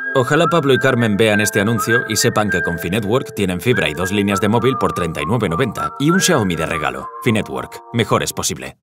Ojalá Pablo y Carmen vean este anuncio y sepan que con Finetwork tienen fibra y 2 líneas de móvil por 39,90 y un Xiaomi de regalo. Finetwork, mejor es posible.